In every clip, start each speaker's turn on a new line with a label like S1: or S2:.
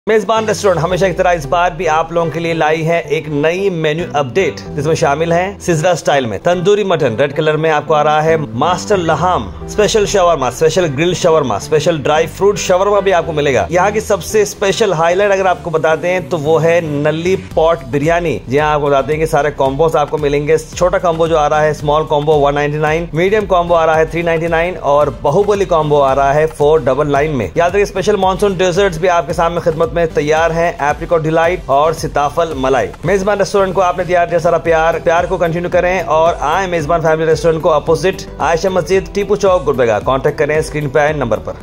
S1: मेजबान रेस्टोरेंट हमेशा की तरह इस बार भी आप लोगों के लिए लाई है एक नई मेन्यू अपडेट, जिसमें शामिल है सिजरा स्टाइल में तंदूरी मटन रेड कलर में आपको आ रहा है, मास्टर लहाम, स्पेशल शवरमा, स्पेशल ग्रिल शवरमा, स्पेशल ड्राई फ्रूट शवरमा भी आपको मिलेगा। यहाँ की सबसे स्पेशल हाईलाइट अगर आपको बताते हैं तो वो है नल्ली पॉट बिरयानी, जहाँ आपको बताते हैं कि सारे कॉम्बोस आपको मिलेंगे। छोटा कॉम्बो जो आ रहा है स्मॉल कॉम्बो 199, मीडियम कॉम्बो आ रहा है 399 और बाहुबली कॉम्बो आ रहा है 499 में। याद रखिए स्पेशल मानसून डेजर्ट्स भी आपके सामने खिदमत में तैयार हैं, एप्रिकॉट डिलाइट और सीताफल मलाई। मेजबान रेस्टोरेंट को आपने दिया ढेर सारा प्यार को कंटिन्यू करें और आए मेजबान फैमिली रेस्टोरेंट को अपोजिट आयशा मस्जिद, टीपू चौक, गुलबर्गा। कांटेक्ट करें स्क्रीन पे आए नंबर पर।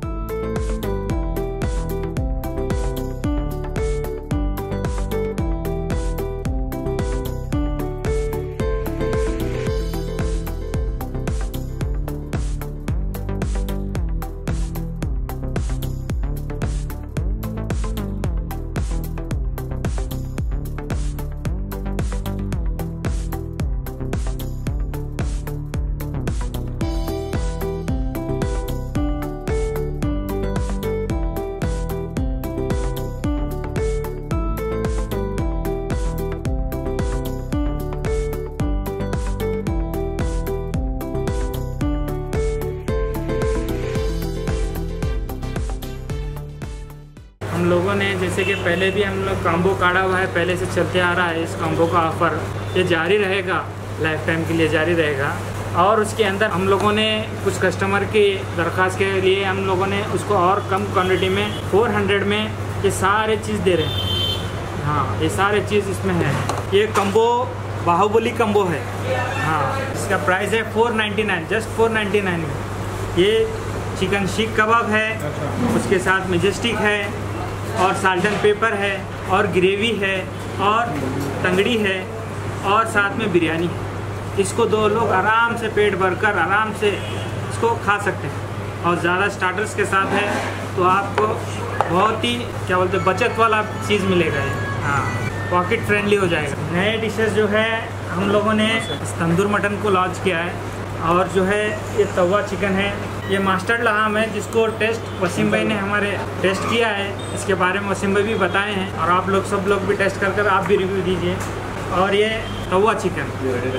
S2: हम लोगों ने जैसे कि पहले भी हम लोग कॉम्बो काढ़ा हुआ है, पहले से चलते आ रहा है। इस कॉम्बो का ऑफ़र ये जारी रहेगा, लाइफ टाइम के लिए जारी रहेगा। और उसके अंदर हम लोगों ने कुछ कस्टमर की दरख्वास्त के लिए हम लोगों ने उसको और कम क्वांटिटी में 400 में ये सारे चीज़ दे रहे हैं। हाँ, ये सारे चीज़ इसमें है। ये कॉम्बो बाहुबली कॉम्बो है। हाँ, इसका प्राइस है 499, जस्ट 499 में। ये चिकन शीख कबाब है, उसके साथ मेजेस्टिक है और साल्ट एंड पेपर है और ग्रेवी है और तंगड़ी है और साथ में बिरयानी है। इसको दो लोग आराम से पेट भरकर आराम से इसको खा सकते हैं। और ज़्यादा स्टार्टर्स के साथ है तो आपको बहुत ही क्या बोलते हैं बचत वाला चीज़ मिलेगा ये। हाँ, पॉकेट फ्रेंडली हो जाएगा। नए डिशेस जो है हम लोगों ने तंदूर मटन को लॉन्च किया है और जो है ये तवा चिकन है, ये मास्टर लहाम है जिसको टेस्ट वसीम भाई ने हमारे टेस्ट किया है। इसके बारे में वसीम भाई भी बताए हैं और आप लोग सब लोग भी टेस्ट कर आप भी रिव्यू दीजिए। और ये तवा चिकन,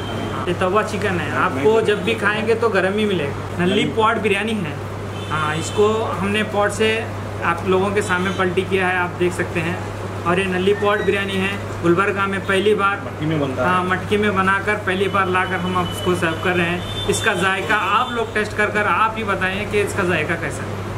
S2: ये तवा चिकन है, आपको जब भी खाएंगे तो गर्म ही मिलेगा। नल्ली पॉट बिरयानी है। हाँ, इसको हमने पॉट से आप लोगों के सामने पलटी किया है, आप देख सकते हैं। और ये नल्ली पॉट बिरयानी है, गुलबर्गा में पहली बार मटकी में बनाकर पहली बार लाकर हम आपको सर्व कर रहे हैं। इसका जायका आप लोग टेस्ट कर आप ही बताएं कि इसका जायका कैसा है।